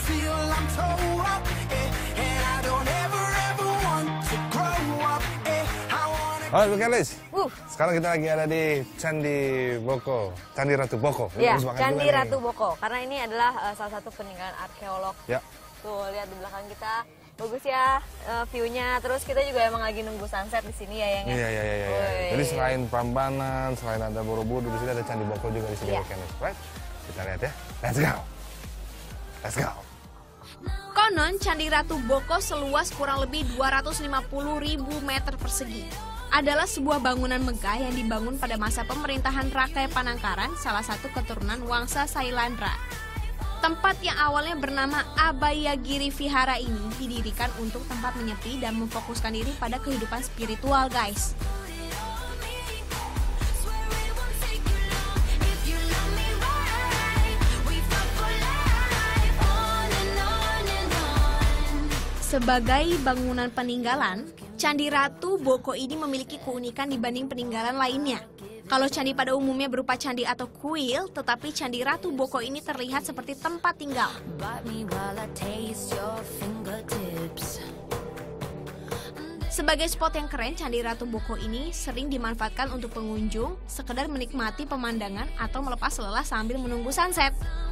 till I'm toe up, and I don't ever want to grow up, I wanna... Halo Weekendlist, sekarang kita lagi ada di Candi Boko, Candi Ratu Boko. Ya, Candi Ratu Boko, karena ini adalah salah satu peninggalan arkeolog. Ya. Tuh, lihat di belakang kita. Bagus ya view-nya. Terus kita juga emang lagi nunggu sunset di sini ya, Yang. Iya. Jadi selain Prambanan, selain ada Borobudur, di sini ada Candi Boko juga di sini, Weekendlist. Right? Kita lihat ya. Let's go. Let's go. Konon Candi Ratu Boko seluas kurang lebih 250.000 meter persegi. Adalah sebuah bangunan megah yang dibangun pada masa pemerintahan Rakai Panangkaran, salah satu keturunan Wangsa Sailandra. Tempat yang awalnya bernama Abayagiri Vihara ini didirikan untuk tempat menyepi dan memfokuskan diri pada kehidupan spiritual, guys. Sebagai bangunan peninggalan, Candi Ratu Boko ini memiliki keunikan dibanding peninggalan lainnya. Kalau candi pada umumnya berupa candi atau kuil, tetapi Candi Ratu Boko ini terlihat seperti tempat tinggal. Sebagai spot yang keren, Candi Ratu Boko ini sering dimanfaatkan untuk pengunjung sekedar menikmati pemandangan atau melepas lelah sambil menunggu sunset.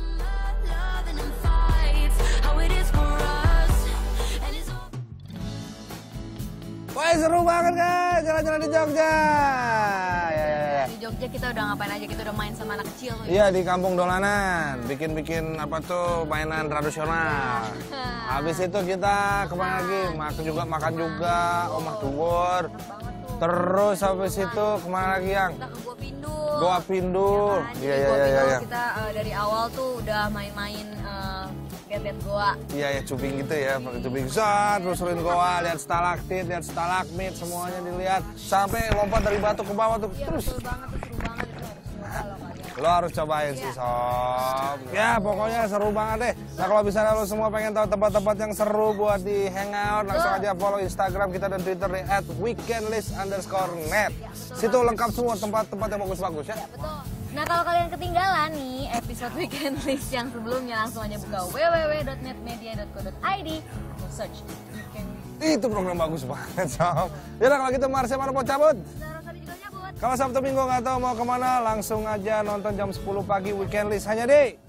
Wah, seru banget guys, jalan-jalan di Jogja. Di Jogja kita udah ngapain aja, kita udah main sama anak kecil. Iya, di kampung dolanan, bikin apa tuh mainan tradisional. Habis itu kita kemana lagi? Makan juga, Omah Tubur. Terus habis itu kemana lagi, Yang? Kita ke Gua Pindul. Gua Pindul. Iya. Kita dari awal tuh udah main-main lihat-lihat goa. Iya, cubing gitu ya, pakai cubing terusin goa, lihat stalaktit, lihat stalagmit, semuanya dilihat. Sampai lompat dari batu ke bawah tuh. Iya, Terus. betul banget, itu seru banget. Itu harus coba loh kalian. Lo harus cobain sih, Sob. Ya, pokoknya seru banget deh. Nah, kalau misalnya lo semua pengen tahu tempat-tempat yang seru buat di hangout, langsung aja follow Instagram kita dan Twitter di @weekendlist_net. Situ lengkap semua tempat-tempat yang bagus-bagus ya. Betul. Nah, kalau kalian ketinggalan nih episode Weekendlist yang sebelumnya, langsung aja buka www.netmedia.co.id atau search Weekendlist. Itu program bagus banget, Sob. Yaudah, kalau gitu Marsha mana mau cabut? Rosadi juga cabut. Kalau Sabtu Minggu nggak tahu mau kemana, langsung aja nonton jam 10 pagi Weekendlist hanya di